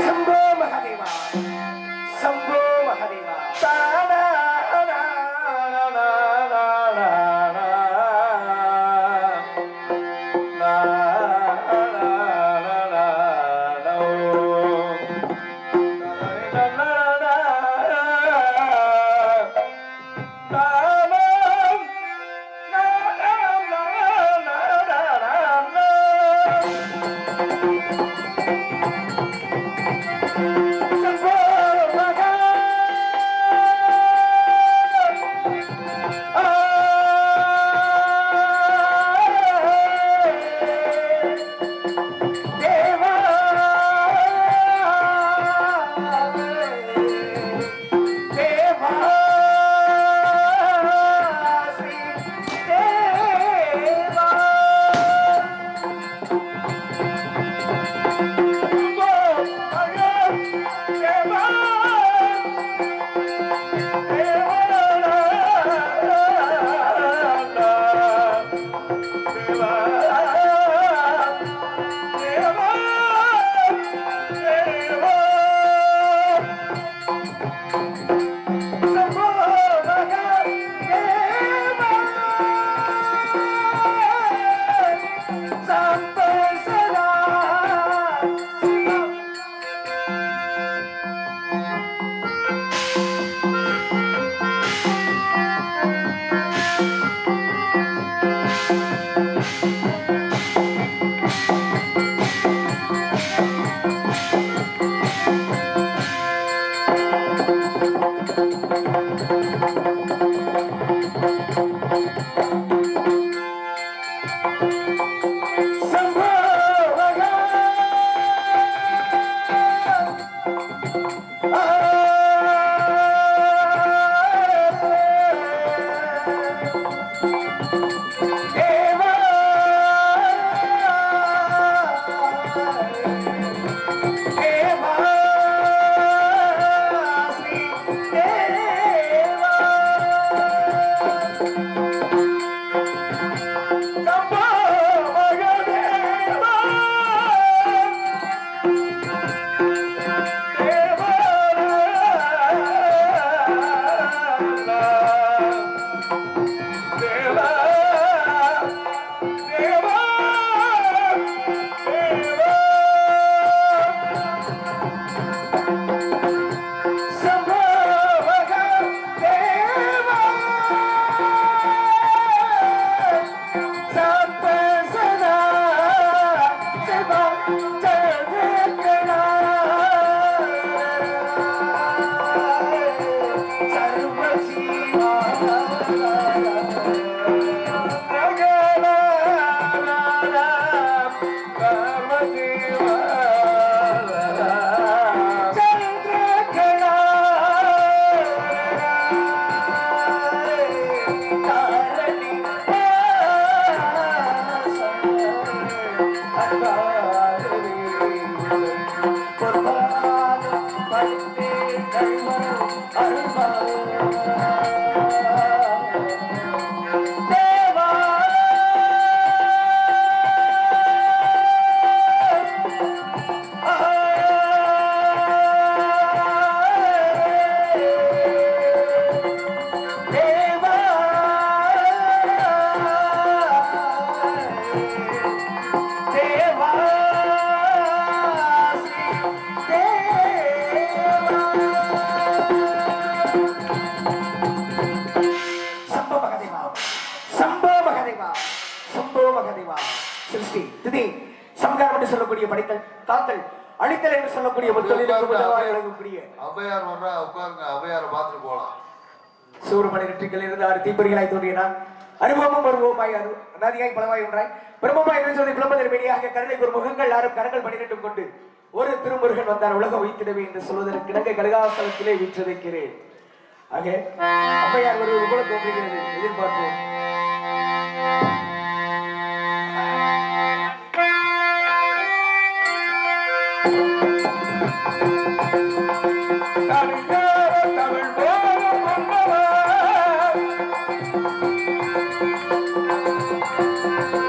शंभो महादेवा शंभो महादेवा தீப்பொறிகளாய் தோன்றினான் அனுபவமும் வருவோமாய் அநாதியாய் பலவாய் ஒன்றாய் பிரம்மமாய் இருந்ததை குழம்பதர் வெளியாக கருணைக்கு ஒரு முகங்கள் யாரும் கரங்கள் பணிநட்டும் கொண்டு ஒரு திருமுருகன் வந்தார் உலகம் வைத்திடவே என்று சொல்வதற்கு கிழங்கை கலகாசலத்திலே வீற்று வைக்கிறேன். ஆக அம்மையார் வருவது போல தோன்றுகிறது. எதிர்பார்ப்போம்.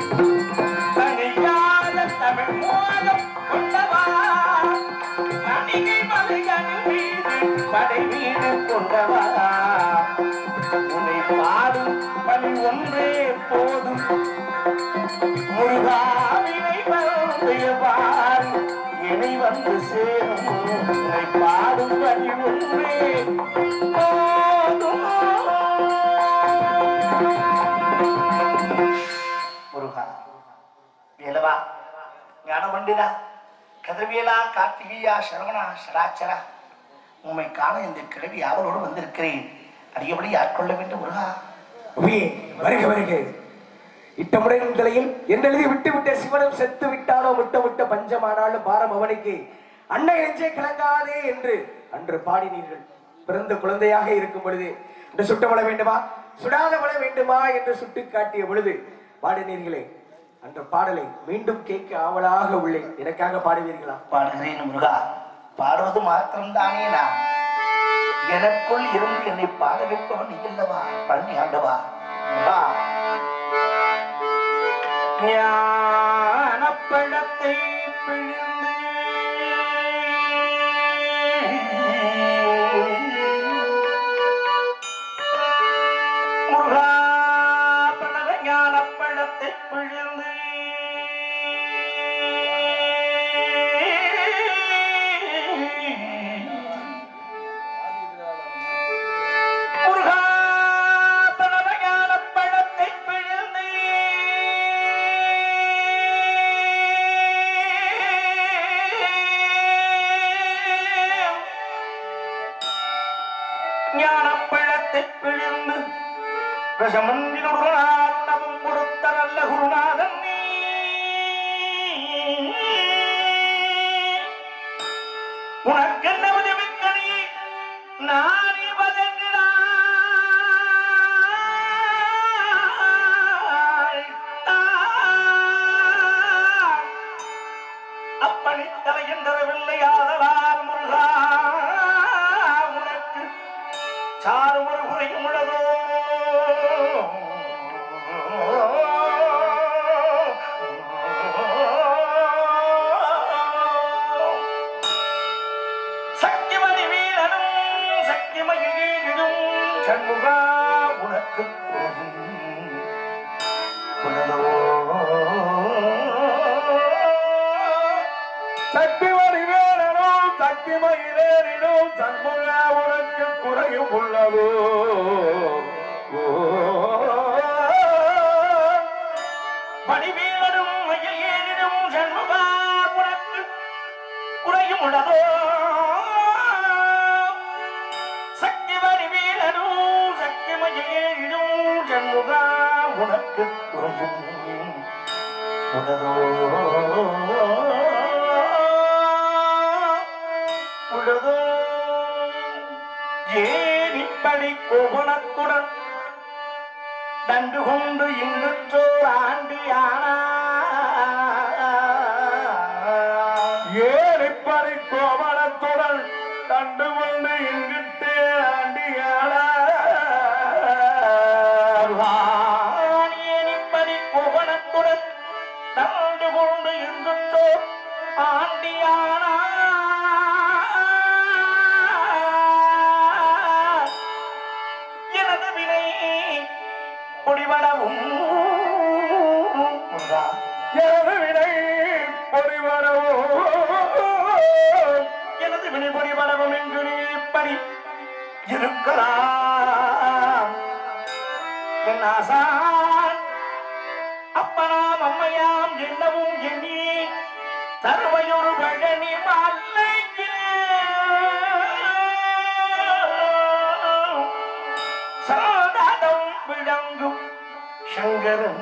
தமிழ் பொய்கை மலைகளின் மீது படை மீது கொண்டவா உன்னை பாடும் பணி ஒன்றே போதும் முருகாவினை பார் இணை வந்து சேரும் உன்னை பாடும் பணி ஒன்றே போதும் முருகா வேலவா ஞானமண்டிதா கதிர்வேலா கார்த்திகையா சரவணா சராச்சரா உண்மை காண இந்த கிழவி அவரோடு வந்திருக்கிறேன் அறியபடி ஆட்கொள்ள வேண்டும் முருகா வருக வருக இட்டமுறை நிலையில் என்னெழுதி விட்டு விட்ட சிவனும் செத்து விட்டானோ முட்ட முட்ட பஞ்சமானாலும் பாரம் அவனுக்கு அன்னை நெஞ்சே கிளங்காதே என்று அன்று பாடினீர்கள். பிறந்த குழந்தையாக இருக்கும் பொழுது இந்த சுட்டமழை வேண்டுமா சுடாத மழை வேண்டுமா என்று சுட்டு காட்டிய பொழுது பாடினீர்களே அந்த பாடலை மீண்டும் கேட்க ஆவலாக உள்ளேன். எனக்காக பாடுவீர்களா? பாடுகிறேன் முருகா. பாடுவது மாத்திரம்தானே நான் எனக்குள் இருந்து என்னை பாட வைப்பவன் நீ அல்லவா பழனி ஆண்டவா. ஞானப்பழத்தை பிழிந்து முருகா பழக ஞானப்பழத்தை பிழிந்து ஞானப்பழத்தை பிழிந்து விஷமந்தினுடனும் கொடுத்த நல்ல குருநாதன் நீ உனக்கு என்ன உதவிக்கணி நான் அப்பணி தலையென்றவில்லை ஆதலால் முருகா உனக்கு சாறு ஒரு குறையும் உள்ளதோ சக்திமணி வீரனும் சக்திமகிழும் சண்முகா உனக்கு உள்ளதோ சக்திமணி வீரனும் சக்திமகிழும் சண்முகா உனக்கு குறையும் உள்ளதோ மணிவீரனும் மயிலேறிடும் சண்முகா உனக்கு குறையும் உள்ளதோ சக்தி மணிவீரனும் சக்தி மயிலேறிடும் சண்முகா உனக்கு குறையும் உள்ளதோ உள்ளதோ ஏன் இப்படி கோபனத்துடன் தண்டு கொண்டு இங்கு ஆண்டியானா ஏன் இப்படி கோபனத்துடன் தண்டு கொண்டு இங்கிட்டு ஆண்டியானா ஏன் இப்படி கோபனத்துடன் தண்டு கொண்டு இங்கிட்டு ஆண்டியானா எனது வினை பொடிவடவும் எனது வினை பொடிவடவும் எனது வினை பொடிவடவும் என்று நீ இப்படி இருக்கலாம் என் ஆசான் அப்பனாம் அம்மையாம் என்னவும் எண்ணி தருவையொரு பழனி மல்லைக்கு சாதாதம் விளங்கும் சங்கரன்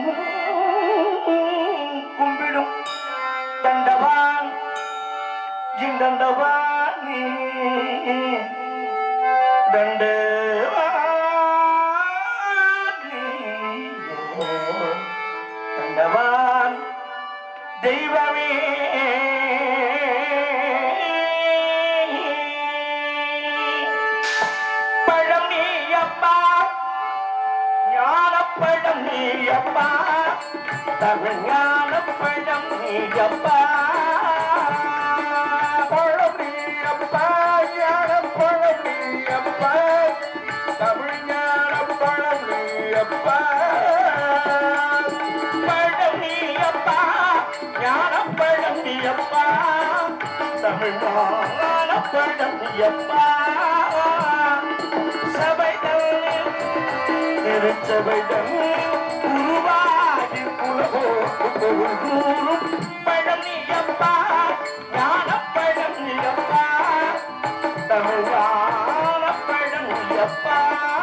கும்பிடும் தண்டவான் இந்தண்டவான் தண்டவான் தெய்வமே பழம் நீயப்பா ஞானப்பழம் நீயப்பா தமிழ் ஞானப்பழம் நீயப்பா பழம் நீ நீயப்பா தமிழ்மான பழம் நீயப்பா சபைகள் திருச்சபைகள் உருவாகி உலகோக்கு பொருள் கூறும் பழம் நீயப்பா ஞானப்பழம் நீயப்பா தமிழ்மான பழம் நீயப்பா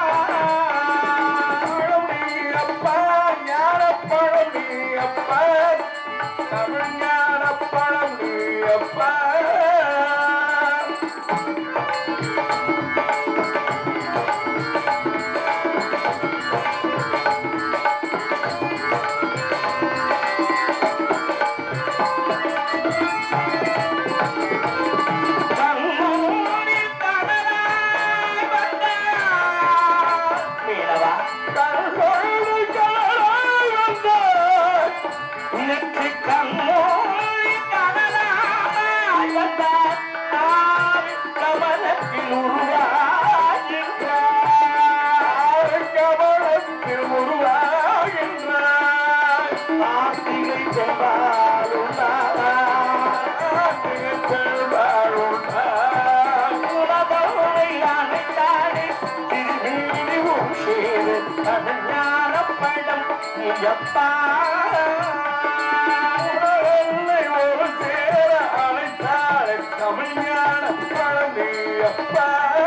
ஞானப்பழம் நீயப்பா தமிழ் ஞானப்பழம் நீயப்பா நீயப்பா ஒரு சேர அழைத்தாளை தமிழ் ஞானப்பழம் நீயப்பா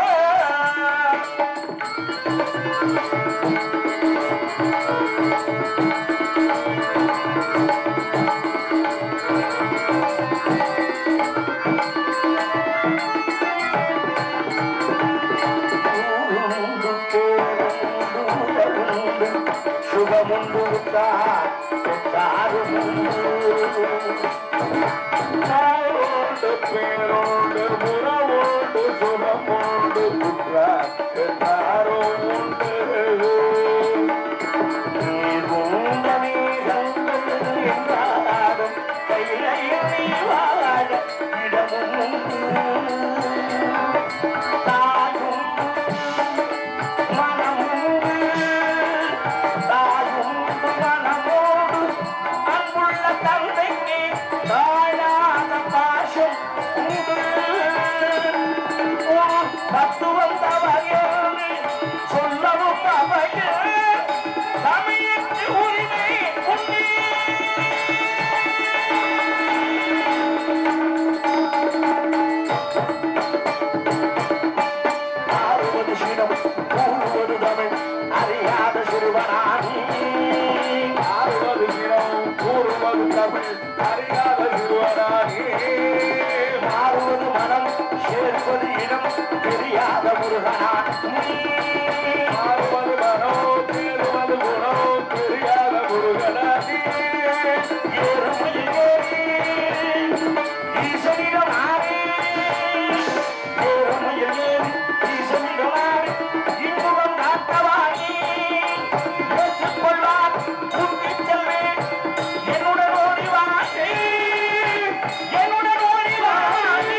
சுகமுண்டு பேரோடு உறவோடு சுகமோடு குற்றாரோ உண்டு என்றாலும் கையிலையில் வாழ இடமும் தாயும் மனமும் தாயும் மனமோடு அன்புள்ள தந்தைக்கு தாழாத பாசம் உண்டு தத்துவம் தவறு சொல்லவும் தவறு தமிழுக்கு உரிமை உண்டு ஆறுவது சினம் கூறுவது தமிழ் அறியாத சிறுவனானி ஆறுவது சினம் கூறுவது தமிழ் அறியாத சிறுவனானி மாறுவது மனம் சேர்வது இடம் தெரியாத முருகனான் மாறுவது மனோ தேறுவது குணோ தெரியாத முருகனானி ஏறுமையில் ஈசனிடம் ஆறே ஏறுமையில் ஈசனிடம் ஆறே இன்புகம் காத்தவாணி பேசிக்கொள்வார் கூட்டிச் செல்வேன் என்னுடன் ஓடி வாசி என்னுடன் ஓடி வாசி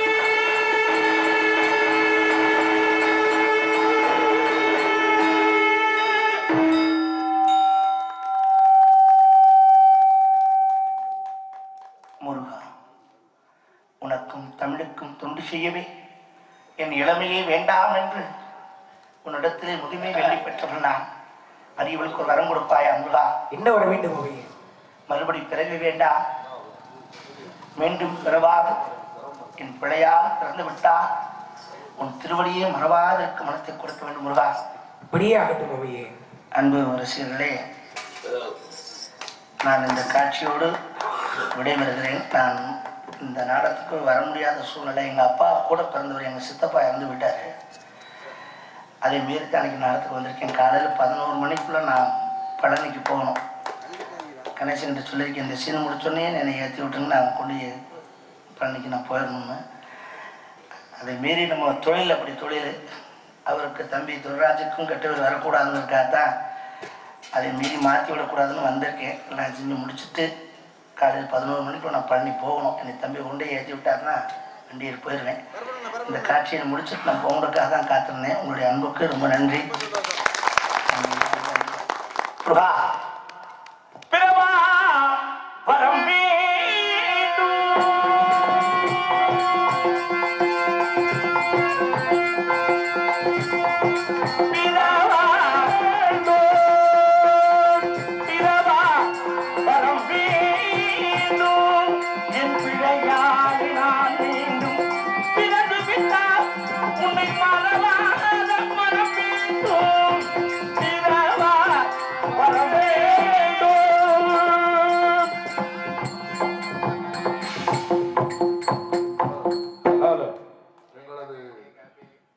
முருகா உனக்கும் தமிழுக்கும் தொண்டு செய்யவே என் இளமையே வேண்டாம் என்று உன்னிடத்திலே முதுமை வெள்ளி பெற்றவன் நான் அறிவளுக்கு ஒரு வரம் கொடுப்பாயா முருகா என்ன வர வேண்டும் அவையே மறுபடி பிறவி வேண்டாம் மீண்டும் பிறவாது என் பிழையால் பிறந்து விட்டால் உன் திருவடியே மறவாதற்கு மனத்தை கொடுக்க வேண்டும் முருகா இப்படியே ஆகட்டும் அவையே அன்பு ரசிகர்களே நான் இந்த காட்சியோடு விடைபெறுகிறேன் நான் இந்த நாடகத்துக்கு வர முடியாத சூழ்நிலை எங்கள் அப்பா கூட பிறந்தவர் எங்கள் சித்தப்பா இறந்து விட்டார் அதை மீறி தான் அன்றைக்கி நாடகத்துக்கு வந்திருக்கேன் காலையில் 11 மணிக்குள்ளே நான் பழனிக்கு போகணும் கணேசன் சொல்லியிருக்கேன் இந்த சீன் முடிச்சோடனே என்னை ஏற்றி விட்டுன்னு நான் கொண்டு பழனிக்கு நான் போயிடணும்னு அதை மீறி நம்ம தொழில் அப்படி தொழில் அவருக்கு தம்பி துர்ராஜுக்கும் கெட்டவர் வரக்கூடாதுங்கிறதுக்காகத்தான் அதை மீறி மாற்றி விடக்கூடாதுன்னு வந்திருக்கேன் எல்லாம் செஞ்சு முடிச்சுட்டு காலையில் 11 மணிக்கு நான் பழனி போகணும் என்னை தம்பி கொண்டே ஏற்றி விட்டாருன்னா வண்டியில் போயிடுவேன் இந்த காட்சியை முடிச்சுட்டு நான் போகிறதுக்காக தான் காத்திருந்தேன் உங்களுடைய அன்புக்கு ரொம்ப நன்றி பிறவா வரம் வேண்டும்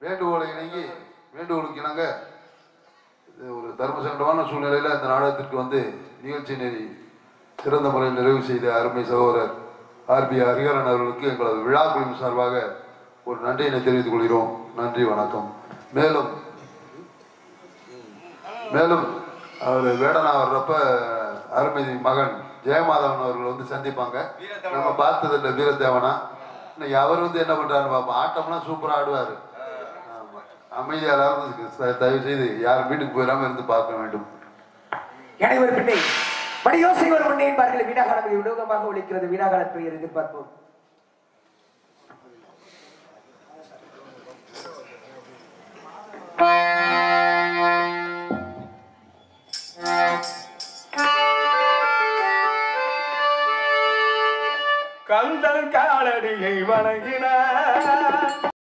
வேண்டுகோளுக்கு இணங்க ஒரு தர்ம சங்கடமான சூழ்நிலையில் இந்த நாடகத்திற்கு வந்து நிகழ்ச்சி நெறி சிறந்த முறையில் நிறைவு செய்த அருமை சகோதரர் ஆர்பி ஹரிஹரன் அவர்களுக்கு எங்களது விழா குழுவின் சார்பாக ஒரு நன்றியினை தெரிவித்துக் கொள்கிறோம். நன்றி, வணக்கம். மேலும் அவர் வேடனா வர்றப்ப அருமை மகன் ஜெயமாதவன் அவர்கள் வந்து சந்திப்பாங்க. நம்ம பார்த்தது இல்லை வீரதேவனா. இன்னைக்கு அவர் வந்து என்ன பண்றாரு பார்ப்போம். ஆட்டம்லாம் சூப்பரா ஆடுவாரு. அமைதியாக தயவு செய்து யாரும் வீட்டுக்கு போயிடாம இருந்து பார்க்க வேண்டும். எனவே பின்னே மணி யோசனை ஒரு முன்னே என்பார்கள். வீணாகாலம் விடோகமாக ஒழிக்கிறது. வீணாகால பெயர் எதிர்பார்ப்போம். கந்தன் காலடியை வணங்கினார்.